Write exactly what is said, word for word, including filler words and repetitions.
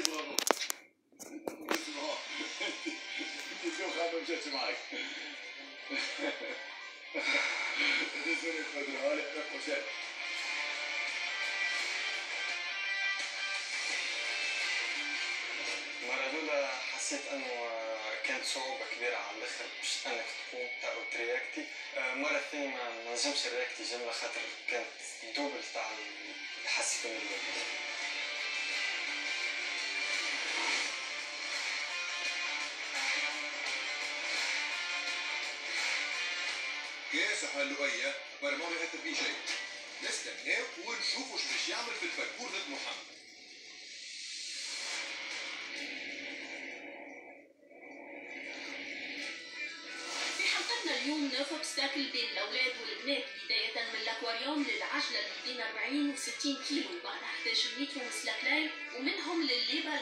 برافو. اسمع انت شو خايفه مشيتش معك. تسوني بدرها لي انا مشيت. مارادونا حسيت انه كانت صعوبة كبيرة على الاخر باش انك تقوم تاع ترياكتي. مرة ثانية ما نجمش نرياكتي جملة خاطر كانت دوبل تاع حسيت من الوقت. كاس هاللؤية برمو ما يأثر فيه شيء. نستناه ونشوفوا شو باش يعمل في الباركور ضد محمد. في حلقتنا اليوم فوبستاكل بين الأولاد والبنات بداية من الأكواريوم للعجلة اللي بين أربعين و ستين كيلو بعد إحدى عشر متر وسلاك لاين ومنهم للليبر